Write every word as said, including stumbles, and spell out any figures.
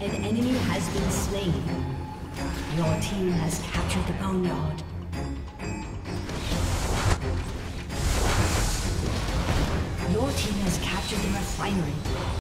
An enemy has been slain. Your team has captured the boneyard. Your team has captured the refinery.